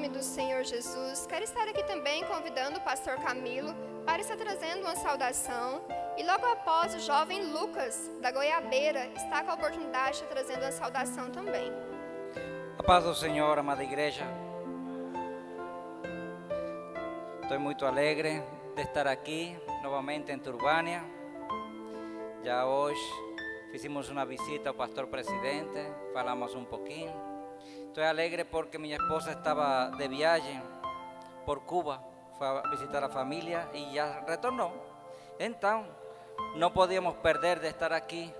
do Senhor Jesus, quero estar aqui também convidando o pastor Camilo para estar trazendo uma saudação. E logo após, o jovem Lucas, da Goiabeira, está com a oportunidade de estar trazendo uma saudação também. A paz do Senhor, amada igreja. Estou muito alegre de estar aqui novamente em Turbânia. Já hoje fizemos uma visita ao pastor presidente, falamos um pouquinho. Estou alegre porque minha esposa estava de viagem por Cuba, foi a visitar a família e já retornou. Então, não podíamos perder de estar aqui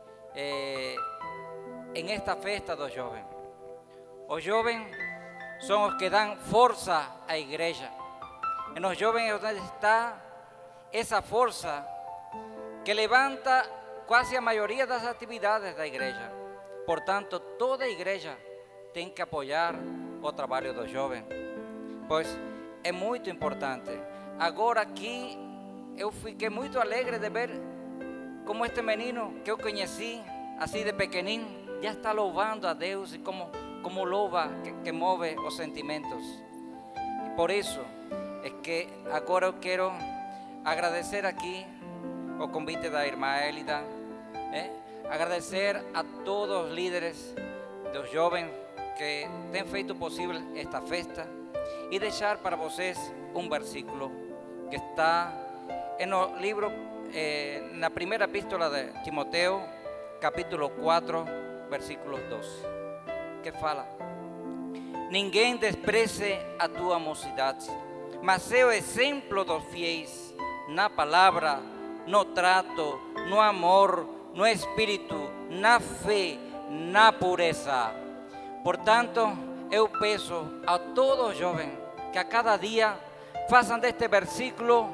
em esta festa dos jovens. Os jovens são os que dão força à igreja. En los jóvenes es donde está esa fuerza que levanta casi a mayoría de las actividades de la iglesia. Por tanto, toda iglesia tiene que apoyar o trabajo de los jóvenes. Pues es muy importante. Ahora aquí, yo fiquei muy alegre de ver como este menino que yo conocí así de pequeñín, ya está louvando a Dios y como louva que mueve los sentimientos. Y por eso, es que agora eu quero agradecer aqui o convite da irmã Elida, agradecer a todos os líderes dos jovens que têm feito possível esta festa e deixar para vocês um versículo que está no livro, na primeira epístola de Timoteo, capítulo 4, versículos 12, que fala: ninguém despreze a tua mocidade, mas ser o exemplo dos fiéis na palavra, no trato, no amor, no espírito, na fé, na pureza. Portanto, eu peço a todos os jovens que a cada dia façam deste versículo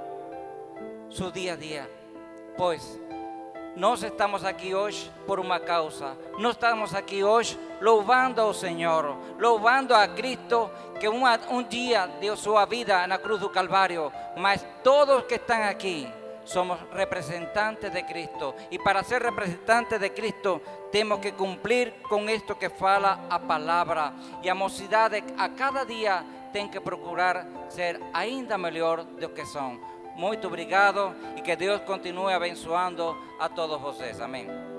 su dia a dia, pois nós estamos aqui hoje por uma causa, nós estamos aqui hoje louvando ao Senhor, louvando a Cristo, que um dia deu sua vida na cruz do Calvário, mas todos que estão aqui somos representantes de Cristo, e para ser representantes de Cristo temos que cumprir com isto que fala a palavra, e a mocidade a cada dia tem que procurar ser ainda melhor do que são. Muito obrigado e que Deus continue abençoando a todos vocês. Amém.